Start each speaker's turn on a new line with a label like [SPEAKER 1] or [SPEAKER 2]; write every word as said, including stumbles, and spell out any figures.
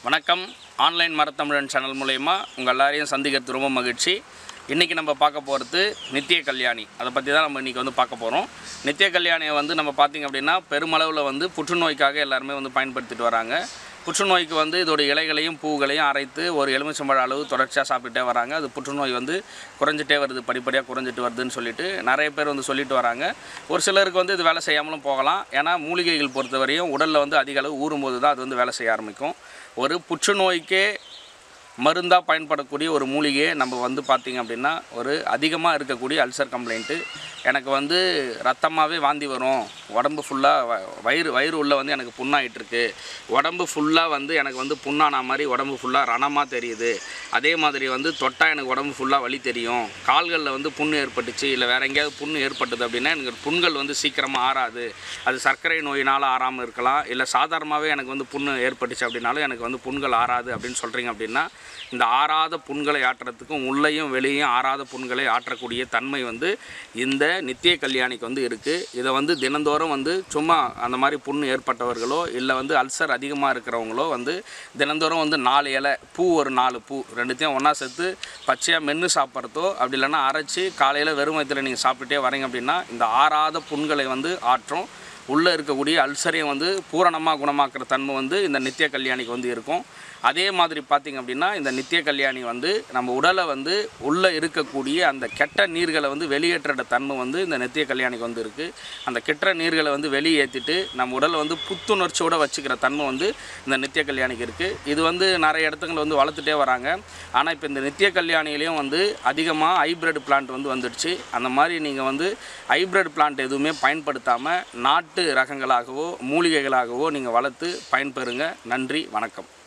[SPEAKER 1] வணக்கம். Online மரத்தமிழன் channel மூலமா உங்கள் எல்லாரையும் சந்திக்கிறது ரொம்ப மகிழ்ச்சி. இன்றைக்கி நம்ம பார்க்க போகிறது நித்திய கல்யாணி. அதை பற்றி தான் நம்ம இன்றைக்கி வந்து பார்க்க போகிறோம். நித்திய கல்யாணியை வந்து நம்ம பார்த்திங்க அப்படின்னா பெருமளவில் வந்து புற்றுநோய்க்காக எல்லாருமே வந்து பயன்படுத்திட்டு வராங்க. புற்றுநோய்க்கு வந்து இதோட இலைகளையும் பூக்களையும் அரைத்து ஒரு எலுமிச்சம்பழ அளவு தொடர்ச்சியாக சாப்பிட்டுட்டே வராங்க. அது புற்றுநோய் வந்து குறைஞ்சிட்டே வருது, படிப்படியாக குறைஞ்சிட்டு வருதுன்னு சொல்லிட்டு நிறைய பேர் வந்து சொல்லிட்டு வராங்க. ஒரு சிலருக்கு வந்து இது வேலை செய்யாமலும் போகலாம். ஏன்னா மூலிகைகள் பொறுத்தவரையும் உடலில் வந்து அதிக அளவு ஊறும்போது தான் அது வந்து வேலை செய்ய ஆரம்பிக்கும். ஒரு புற்றுநோய்க்கே மருந்தாக பயன்படக்கூடிய ஒரு மூலிகையை நம்ம வந்து பார்த்திங்க அப்படின்னா ஒரு அதிகமாக இருக்கக்கூடிய அல்சர் கம்ப்ளைண்ட்டு, எனக்கு வந்து ரத்தமாகவே வாந்தி வரும், உடம்பு ஃபுல்லாக வயிறு வயிறு உள்ளே வந்து எனக்கு புண்ணாயிட்டிருக்கு, உடம்பு ஃபுல்லாக வந்து எனக்கு வந்து புண்ணான மாதிரி உடம்பு ஃபுல்லாக ரணமாக தெரியுது, அதே மாதிரி வந்து தொட்டால் எனக்கு உடம்பு ஃபுல்லாக வலி தெரியும், கால்களில் வந்து புண்ணு ஏற்பட்டுச்சு இல்லை வேறு எங்கேயாவது புண்ணு ஏற்பட்டுது அப்படின்னா எனக்கு புண்கள் வந்து சீக்கிரமாக ஆறாது, அது சர்க்கரை நோயினால் ஆறாமல் இருக்கலாம், இல்லை சாதாரணமாகவே எனக்கு வந்து புண்ணு ஏற்பட்டுச்சு அப்படின்னாலும் எனக்கு வந்து புண்கள் ஆறாது அப்படின்னு சொல்கிறீங்க அப்படின்னா இந்த ஆறாத புண்களை ஆற்றுறதுக்கும் உள்ளேயும் வெளியும் ஆறாத புண்களை ஆற்றக்கூடிய தன்மை வந்து இந்த நித்திய கல்யாணிக்கு வந்து இருக்குது. இதை வந்து தினந்தோறும் வந்து சும்மா அந்த மாதிரி புண்ணு ஏற்பட்டவர்களோ இல்லை வந்து அல்சர் அதிகமாக இருக்கிறவங்களோ வந்து தினந்தோறும் வந்து நாலு இலை பூ, ஒரு நாலு பூ ரெண்டுத்தையும் ஒன்றா சேர்த்து பச்சையாக மென்று சாப்பிட்றதோ அப்படி இல்லைன்னா அரைச்சி காலையில் வெறும் வயிற்றில் நீங்கள் சாப்பிட்டுட்டே வரீங்க அப்படின்னா இந்த ஆறாத புண்களை வந்து ஆற்றும். உள்ளே இருக்கக்கூடிய அல்சரையும் வந்து பூரணமாக குணமாக்குற தன்மை வந்து இந்த நித்திய கல்யாணிக்கு வந்து இருக்கும். அதே மாதிரி பார்த்திங்க அப்படின்னா இந்த நித்திய கல்யாணி வந்து நம்ம உடலை வந்து உள்ளே இருக்கக்கூடிய அந்த கெட்ட நீர்களை வந்து வெளியேற்ற தன்மை வந்து இந்த நித்திய கல்யாணிக்கு வந்து இருக்குது. அந்த கெட்ட நீர்களை வந்து வெளியேற்றிட்டு நம்ம உடலை வந்து புத்துணர்ச்சியோடு வச்சுக்கிற தன்மை வந்து இந்த நித்திய கல்யாணிக்கு இருக்குது. இது வந்து நிறைய இடத்துங்களை வந்து வளர்த்துட்டே வராங்க. ஆனால் இப்போ இந்த நித்திய கல்யாணிலையும் வந்து அதிகமாக ஹைப்ரிட் பிளான்ட் வந்து வந்துடுச்சு. அந்த மாதிரி நீங்கள் வந்து ஹைப்ரிட் பிளான்ட் எதுவுமே பயன்படுத்தாமல் நாட்டு ரகங்களாகவோ மூலிகைகளாகவோ நீங்கள் வளர்த்து பயன்பெறுங்க. நன்றி, வணக்கம்.